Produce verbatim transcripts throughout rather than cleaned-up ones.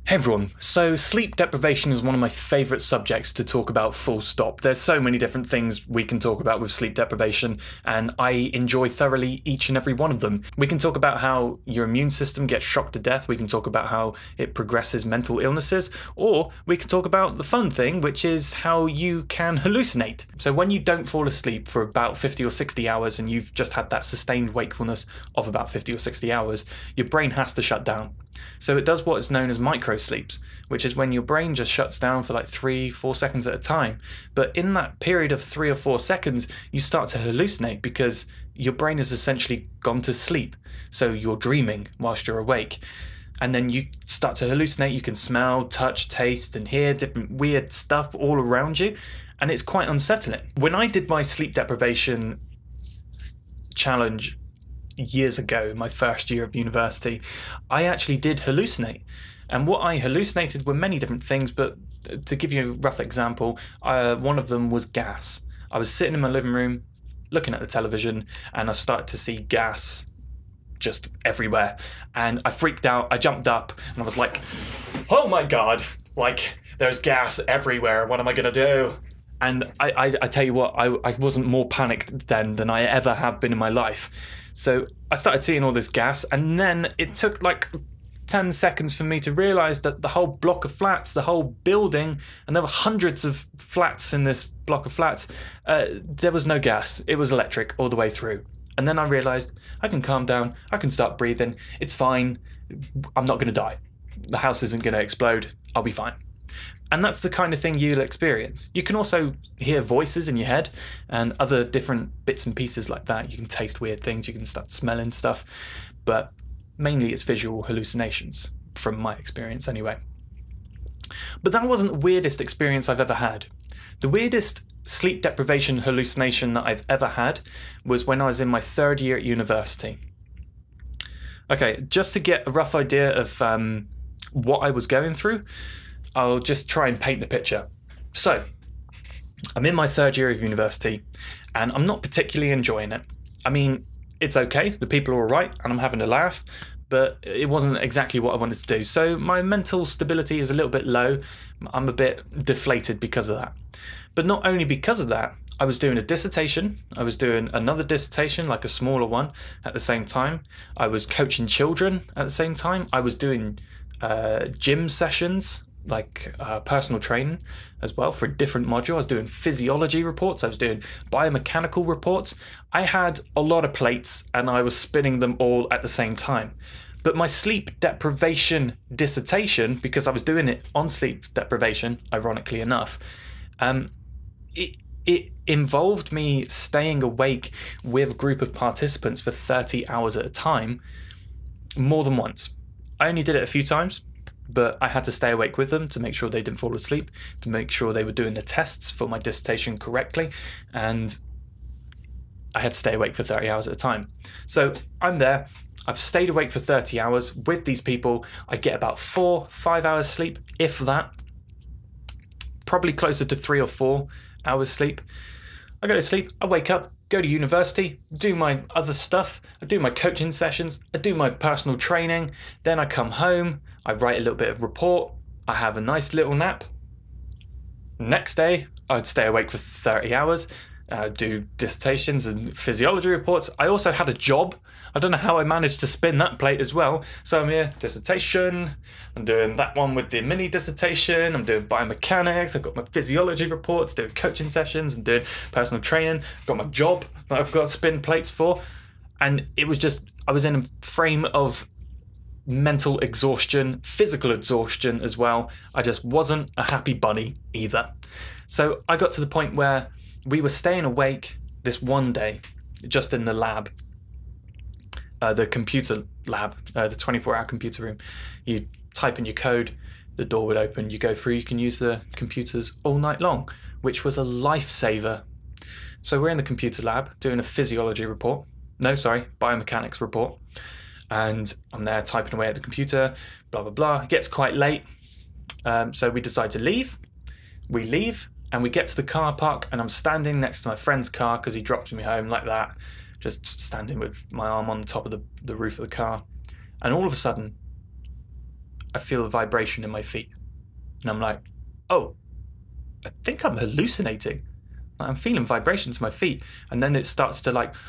Hey everyone, so sleep deprivation is one of my favourite subjects to talk about full stop. There's so many different things we can talk about with sleep deprivation and I enjoy thoroughly each and every one of them. We can talk about how your immune system gets shocked to death, we can talk about how it progresses mental illnesses, or we can talk about the fun thing, which is how you can hallucinate. So when you don't fall asleep for about fifty or sixty hours and you've just had that sustained wakefulness of about fifty or sixty hours, your brain has to shut down. So it does what is known as micro sleeps, which is when your brain just shuts down for like three, four seconds at a time. But in that period of three or four seconds, you start to hallucinate because your brain has essentially gone to sleep. So you're dreaming whilst you're awake. And then you start to hallucinate. You can smell, touch, taste, and hear different weird stuff all around you. And it's quite unsettling. When I did my sleep deprivation challenge years ago, my first year of university, I actually did hallucinate. And what I hallucinated were many different things, but to give you a rough example, uh, one of them was gas. I was sitting in my living room looking at the television and I started to see gas just everywhere. And I freaked out, I jumped up and I was like, oh my God, like there's gas everywhere, what am I gonna do? And I, I, I tell you what, I, I wasn't more panicked then than I ever have been in my life. So I started seeing all this gas, and then it took like ten seconds for me to realise that the whole block of flats, the whole building, and there were hundreds of flats in this block of flats, uh, there was no gas. It was electric all the way through. And then I realised I can calm down, I can start breathing, it's fine, I'm not going to die. The house isn't going to explode, I'll be fine. And that's the kind of thing you'll experience. You can also hear voices in your head and other different bits and pieces like that. You can taste weird things, you can start smelling stuff, but mainly it's visual hallucinations, from my experience anyway. But that wasn't the weirdest experience I've ever had. The weirdest sleep deprivation hallucination that I've ever had was when I was in my third year at university. Okay, just to get a rough idea of um, what I was going through, I'll just try and paint the picture. So, I'm in my third year of university and I'm not particularly enjoying it. I mean, it's okay, the people are alright and I'm having a laugh, but it wasn't exactly what I wanted to do. So my mental stability is a little bit low. I'm a bit deflated because of that. But not only because of that, I was doing a dissertation, I was doing another dissertation, like a smaller one at the same time. I was coaching children at the same time. I was doing uh, gym sessions, like uh, personal training as well for a different module. I was doing physiology reports, I was doing biomechanical reports. I had a lot of plates and I was spinning them all at the same time. But my sleep deprivation dissertation, because I was doing it on sleep deprivation, ironically enough, um, it, it involved me staying awake with a group of participants for thirty hours at a time, more than once. I only did it a few times, but I had to stay awake with them to make sure they didn't fall asleep, to make sure they were doing the tests for my dissertation correctly, and I had to stay awake for thirty hours at a time. So I'm there, I've stayed awake for thirty hours with these people. I get about four, five hours sleep, if that, probably closer to three or four hours sleep. I go to sleep, I wake up, go to university, do my other stuff, I do my coaching sessions, I do my personal training, then I come home, I write a little bit of report, I have a nice little nap. Next day, I'd stay awake for thirty hours, uh, do dissertations and physiology reports. I also had a job. I don't know how I managed to spin that plate as well. So I'm here, dissertation, I'm doing that one with the mini dissertation, I'm doing biomechanics, I've got my physiology reports, doing coaching sessions, I'm doing personal training, I've got my job that I've got to spin plates for. And it was just, I was in a frame of mental exhaustion, physical exhaustion as well. I just wasn't a happy bunny either. So I got to the point where we were staying awake this one day, just in the lab, uh, the computer lab, uh, the twenty-four hour computer room. You type in your code, the door would open, you go through, you can use the computers all night long, which was a lifesaver. So we're in the computer lab doing a physiology report. No, sorry, biomechanics report. And I'm there typing away at the computer, blah, blah, blah. It gets quite late. Um, so we decide to leave. We leave and we get to the car park and I'm standing next to my friend's car because he dropped me home like that, just standing with my arm on the top of the, the roof of the car. And all of a sudden, I feel a vibration in my feet. And I'm like, oh, I think I'm hallucinating. I'm feeling vibrations in my feet. And then it starts to like,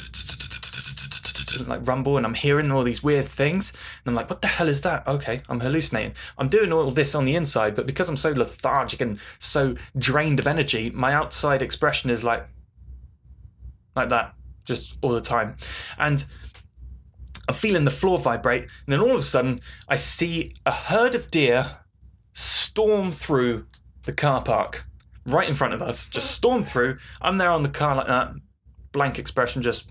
like rumble, and I'm hearing all these weird things. And I'm like, what the hell is that? Okay, I'm hallucinating. I'm doing all this on the inside, but because I'm so lethargic and so drained of energy, my outside expression is like, like that, just all the time. And I'm feeling the floor vibrate, and then all of a sudden, I see a herd of deer storm through the car park right in front of us, just storm through. I'm there on the car like that, blank expression, just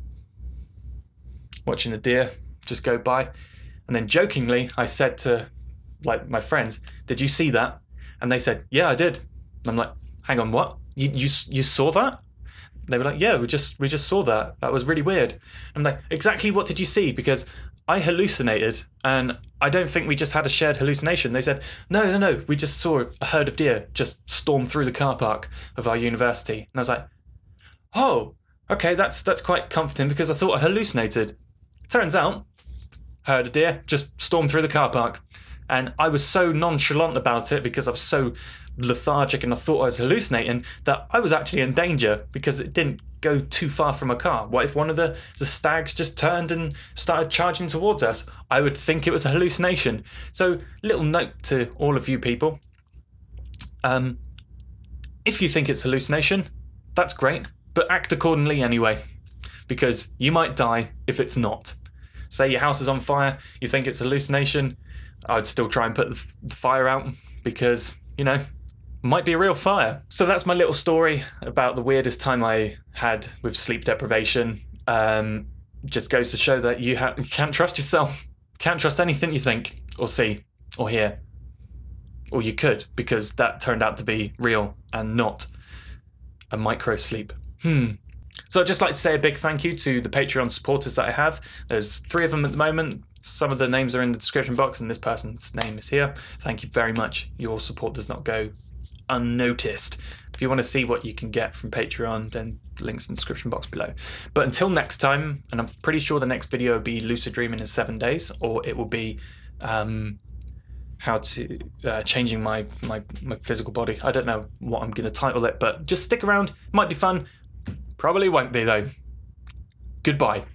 watching the deer just go by. And then jokingly, I said to like my friends, did you see that? And they said, yeah, I did. And I'm like, hang on, what? You, you, you saw that? They were like, yeah, we just we just saw that. That was really weird. I'm like, exactly what did you see? Because I hallucinated, and I don't think we just had a shared hallucination. They said, no, no, no, we just saw a herd of deer just storm through the car park of our university. And I was like, oh, okay, that's that's quite comforting, because I thought I hallucinated. Turns out, herd of deer just stormed through the car park. And I was so nonchalant about it because I was so lethargic and I thought I was hallucinating that I was actually in danger because it didn't go too far from a car. What if one of the, the stags just turned and started charging towards us? I would think it was a hallucination. So, little note to all of you people. Um, if you think it's hallucination, that's great, but act accordingly anyway, because you might die if it's not. Say your house is on fire, you think it's hallucination, I'd still try and put the fire out because, you know, might be a real fire. So that's my little story about the weirdest time I had with sleep deprivation. Um, just goes to show that you, ha you can't trust yourself. Can't trust anything you think or see or hear. Or you could, because that turned out to be real and not a micro sleep. Hmm. So I'd just like to say a big thank you to the Patreon supporters that I have. There's three of them at the moment. Some of the names are in the description box, and this person's name is here. Thank you very much. Your support does not go unnoticed. If you want to see what you can get from Patreon, then links in the description box below. But until next time, and I'm pretty sure the next video will be lucid dreaming in seven days, or it will be um, how to uh, changing my, my my physical body. I don't know what I'm going to title it, but just stick around. Might be fun. Probably won't be though. Goodbye.